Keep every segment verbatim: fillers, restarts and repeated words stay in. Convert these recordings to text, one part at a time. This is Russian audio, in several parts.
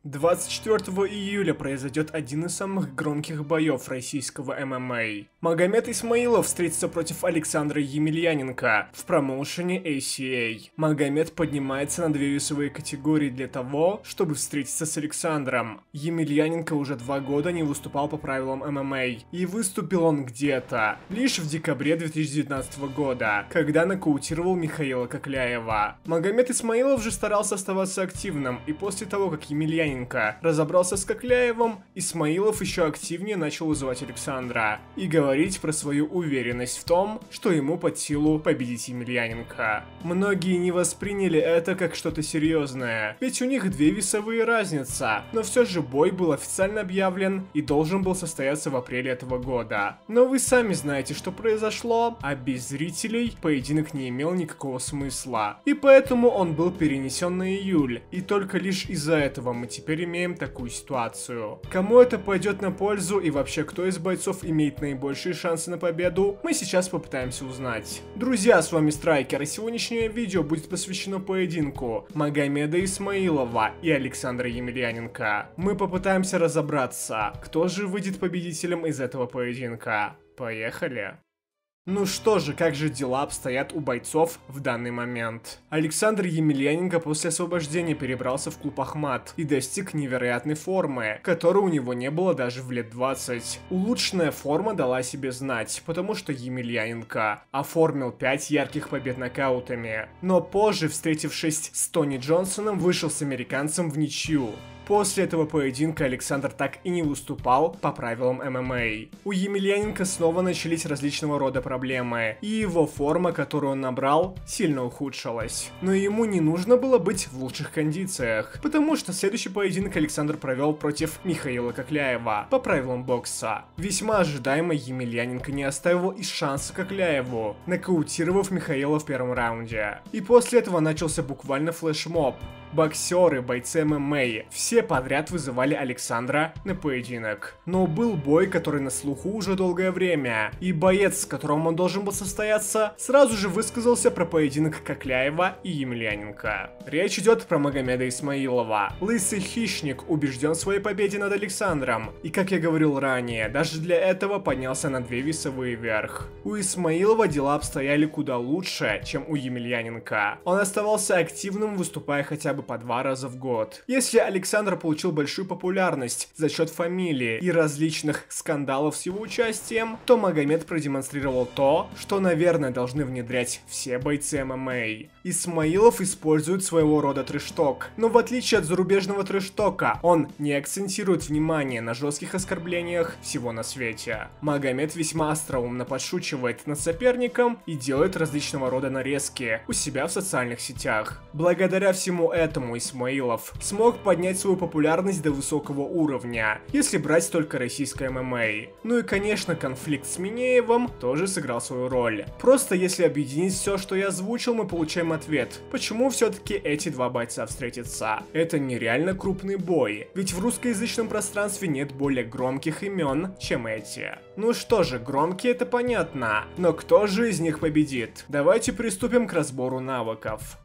двадцать четвёртого июля произойдет один из самых громких боев российского эм эм а. Магомед Исмаилов встретится против Александра Емельяненко в промоушене эй си эй. Магомед поднимается на две весовые категории для того, чтобы встретиться с Александром. Емельяненко уже два года не выступал по правилам эм эм а, и выступил он где-то лишь в декабре две тысячи девятнадцатого года, когда нокаутировал Михаила Кокляева. Магомед Исмаилов же старался оставаться активным, и после того, как Емельяненко разобрался с Кокляевым, Исмаилов еще активнее начал вызывать Александра и говорить про свою уверенность в том, что ему под силу победить Емельяненко. Многие не восприняли это как что-то серьезное, ведь у них две весовые разница, но все же бой был официально объявлен и должен был состояться в апреле этого года. Но вы сами знаете, что произошло, а без зрителей поединок не имел никакого смысла, и поэтому он был перенесен на июль, и только лишь из-за этого мы теперь имеем такую ситуацию. Кому это пойдет на пользу и вообще кто из бойцов имеет наибольшие шансы на победу, мы сейчас попытаемся узнать. Друзья, с вами Страйкер, и сегодняшнее видео будет посвящено поединку Магомеда Исмаилова и Александра Емельяненко. Мы попытаемся разобраться, кто же выйдет победителем из этого поединка. Поехали! Ну что же, как же дела обстоят у бойцов в данный момент? Александр Емельяненко после освобождения перебрался в клуб Ахмат и достиг невероятной формы, которой у него не было даже в лет двадцать. Улучшенная форма дала себе знать, потому что Емельяненко оформил пять ярких побед нокаутами, но позже, встретившись с Тони Джонсоном, вышел с американцем в ничью. После этого поединка Александр так и не выступал по правилам эм эм а. У Емельяненко снова начались различного рода проблемы, и его форма, которую он набрал, сильно ухудшилась. Но ему не нужно было быть в лучших кондициях, потому что следующий поединок Александр провел против Михаила Кокляева по правилам бокса. Весьма ожидаемо Емельяненко не оставил и шанса Кокляеву, нокаутировав Михаила в первом раунде. И после этого начался буквально флешмоб. Боксеры, бойцы эм эм а, все подряд вызывали Александра на поединок. Но был бой, который на слуху уже долгое время, и боец, с которым он должен был состояться, сразу же высказался про поединок Кокляева и Емельяненко. Речь идет про Магомеда Исмаилова. Лысый хищник убежден в своей победе над Александром, и, как я говорил ранее, даже для этого поднялся на две весовые вверх. У Исмаилова дела обстояли куда лучше, чем у Емельяненко. Он оставался активным, выступая хотя бы по два раза в год. Если Александр получил большую популярность за счет фамилии и различных скандалов с его участием, то Магомед продемонстрировал то, что, наверное, должны внедрять все бойцы эм эм а. Исмаилов использует своего рода трэш-ток, но в отличие от зарубежного трэш-тока, он не акцентирует внимание на жестких оскорблениях всего на свете. Магомед весьма остроумно подшучивает над соперником и делает различного рода нарезки у себя в социальных сетях. Благодаря всему этому Этому Исмаилов смог поднять свою популярность до высокого уровня, если брать только российское эм эм а. Ну и конечно, конфликт с Минеевым тоже сыграл свою роль. Просто если объединить все, что я озвучил, мы получаем ответ, почему все-таки эти два бойца встретятся. Это нереально крупный бой, ведь в русскоязычном пространстве нет более громких имен, чем эти. Ну что же, громкие это понятно, но кто же из них победит? Давайте приступим к разбору навыков.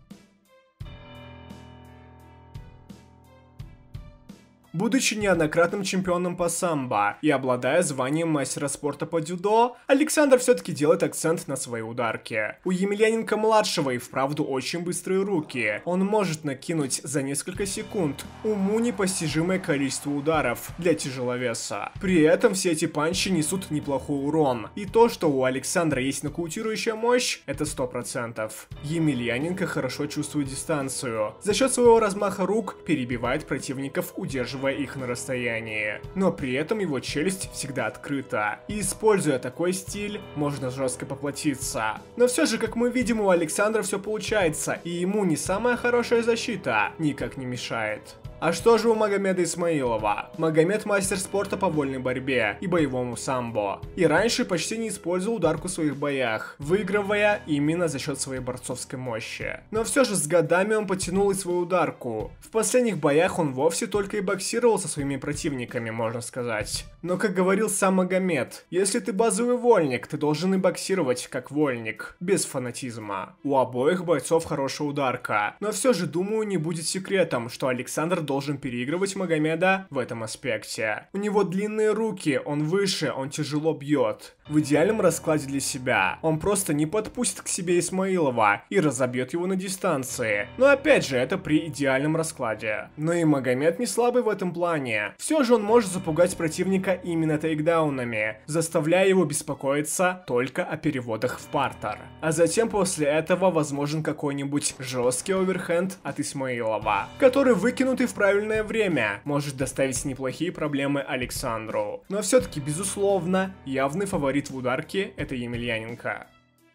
Будучи неоднократным чемпионом по самбо и обладая званием мастера спорта по дзюдо, Александр все-таки делает акцент на свои ударки. У Емельяненко-младшего и вправду очень быстрые руки. Он может накинуть за несколько секунд уму непостижимое количество ударов для тяжеловеса. При этом все эти панчи несут неплохой урон. И то, что у Александра есть нокаутирующая мощь, это сто процентов. Емельяненко хорошо чувствует дистанцию. За счет своего размаха рук перебивает противников, удерживая их на расстоянии. Но при этом его челюсть всегда открыта. И используя такой стиль, можно жестко поплатиться. Но все же, как мы видим, у Александра все получается, и ему не самая хорошая защита никак не мешает. А что же у Магомеда Исмаилова? Магомед мастер спорта по вольной борьбе и боевому самбо. И раньше почти не использовал ударку в своих боях, выигрывая именно за счет своей борцовской мощи. Но все же с годами он потянул и свою ударку. В последних боях он вовсе только и боксировал со своими противниками, можно сказать. Но как говорил сам Магомед, если ты базовый вольник, ты должен и боксировать как вольник, без фанатизма. У обоих бойцов хорошая ударка. Но все же, думаю, не будет секретом, что Александр должен должен переигрывать Магомеда в этом аспекте. У него длинные руки, он выше, он тяжело бьет. В идеальном раскладе для себя он просто не подпустит к себе Исмаилова и разобьет его на дистанции. Но опять же, это при идеальном раскладе. Но и Магомед не слабый в этом плане. Все же он может запугать противника именно тейкдаунами, заставляя его беспокоиться только о переводах в партер. А затем после этого возможен какой-нибудь жесткий оверхенд от Исмаилова, который, выкинутый в правильное время, может доставить неплохие проблемы Александру. Но все-таки, безусловно, явный фаворит в ударке — это Емельяненко.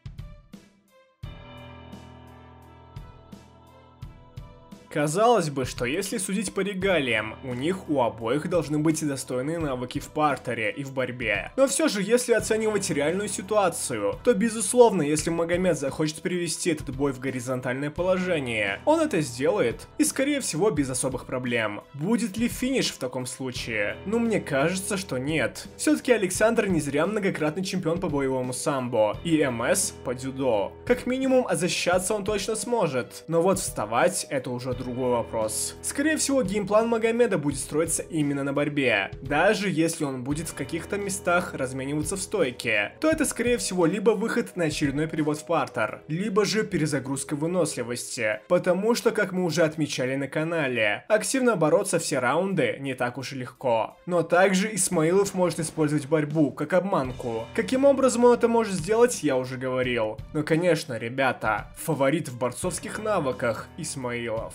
Казалось бы, что если судить по регалиям, у них у обоих должны быть достойные навыки в партере и в борьбе. Но все же, если оценивать реальную ситуацию, то безусловно, если Магомед захочет привести этот бой в горизонтальное положение, он это сделает, и скорее всего без особых проблем. Будет ли финиш в таком случае? Ну, мне кажется, что нет. Все-таки Александр не зря многократный чемпион по боевому самбо и МС по дзюдо. Как минимум, а защищаться он точно сможет. Но вот вставать — это уже другой вопрос. Скорее всего, геймплан Магомеда будет строиться именно на борьбе. Даже если он будет в каких-то местах размениваться в стойке, то это скорее всего либо выход на очередной перевод в партер, либо же перезагрузка выносливости. Потому что, как мы уже отмечали на канале, активно бороться все раунды не так уж и легко. Но также Исмаилов может использовать борьбу как обманку. Каким образом он это может сделать, я уже говорил. Но конечно, ребята, фаворит в борцовских навыках — Исмаилов.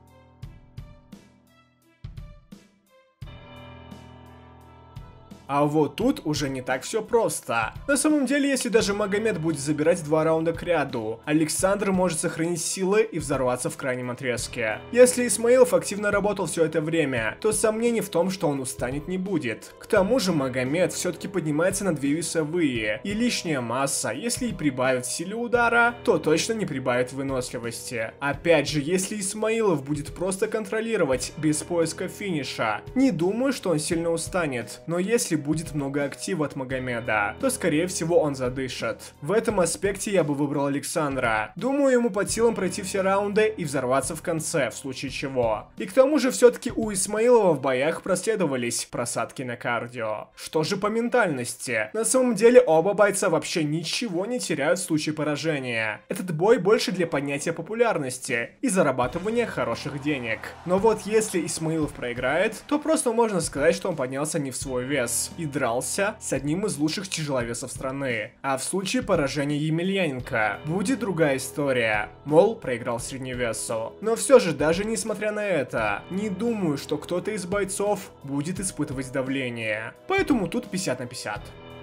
А вот тут уже не так все просто. На самом деле, если даже Магомед будет забирать два раунда к ряду, Александр может сохранить силы и взорваться в крайнем отрезке. Если Исмаилов активно работал все это время, то сомнений в том, что он устанет, не будет. К тому же Магомед все-таки поднимается на две весовые, и лишняя масса, если и прибавит в силе удара, то точно не прибавит выносливости. Опять же, если Исмаилов будет просто контролировать без поиска финиша, не думаю, что он сильно устанет, но если будет много актива от Магомеда, то скорее всего он задышит. В этом аспекте я бы выбрал Александра. Думаю, ему под силам пройти все раунды и взорваться в конце, в случае чего. И к тому же все-таки у Исмаилова в боях проследовались просадки на кардио. Что же по ментальности? На самом деле оба бойца вообще ничего не теряют в случае поражения. Этот бой больше для поднятия популярности и зарабатывания хороших денег. Но вот если Исмаилов проиграет, то просто можно сказать, что он поднялся не в свой вес и дрался с одним из лучших тяжеловесов страны. А в случае поражения Емельяненко будет другая история. Мол, проиграл средневесу. Но все же, даже несмотря на это, не думаю, что кто-то из бойцов будет испытывать давление. Поэтому тут пятьдесят на пятьдесят.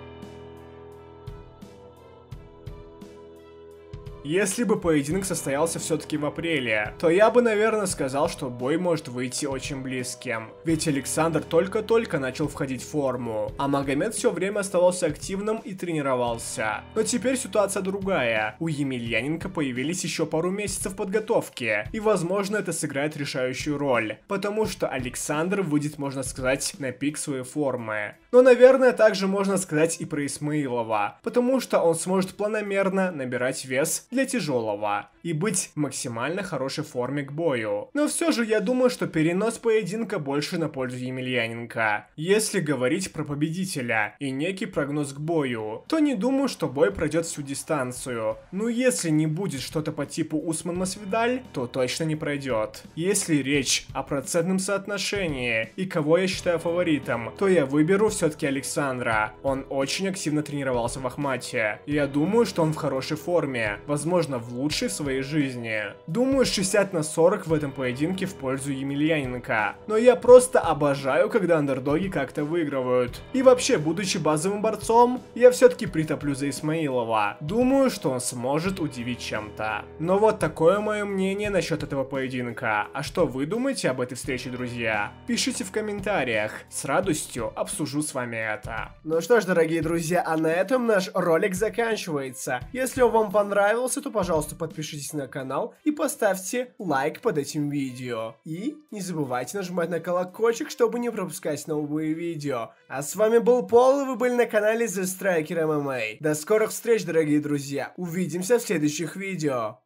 Если бы поединок состоялся все-таки в апреле, то я бы, наверное, сказал, что бой может выйти очень близким. Ведь Александр только-только начал входить в форму, а Магомед все время оставался активным и тренировался. Но теперь ситуация другая. У Емельяненко появились еще пару месяцев подготовки, и возможно это сыграет решающую роль, потому что Александр выйдет, можно сказать, на пик своей формы. Но, наверное, также можно сказать и про Исмаилова, потому что он сможет планомерно набирать вес для тяжелого и быть в максимально хорошей форме к бою. Но все же я думаю, что перенос поединка больше на пользу Емельяненко. Если говорить про победителя и некий прогноз к бою, то не думаю, что бой пройдет всю дистанцию. Но если не будет что-то по типу Усман-Масвидаль, то точно не пройдет. Если речь о процентном соотношении и кого я считаю фаворитом, то я выберу все-таки Александра. Он очень активно тренировался в Ахмате. Я думаю, что он в хорошей форме. Возможно, в лучшей в своей жизни. Думаю, шестьдесят на сорок в этом поединке в пользу Емельяненко. Но я просто обожаю, когда андердоги как-то выигрывают. И вообще, будучи базовым борцом, я все-таки притоплю за Исмаилова. Думаю, что он сможет удивить чем-то. Но вот такое мое мнение насчет этого поединка. А что вы думаете об этой встрече, друзья? Пишите в комментариях. С радостью обсужу с вами это. Ну что ж, дорогие друзья, а на этом наш ролик заканчивается. Если он вам понравился, то, пожалуйста, подпишитесь на канал и поставьте лайк под этим видео. И не забывайте нажимать на колокольчик, чтобы не пропускать новые видео. А с вами был Пол, и вы были на канале The Striker эм эм а. До скорых встреч, дорогие друзья. Увидимся в следующих видео.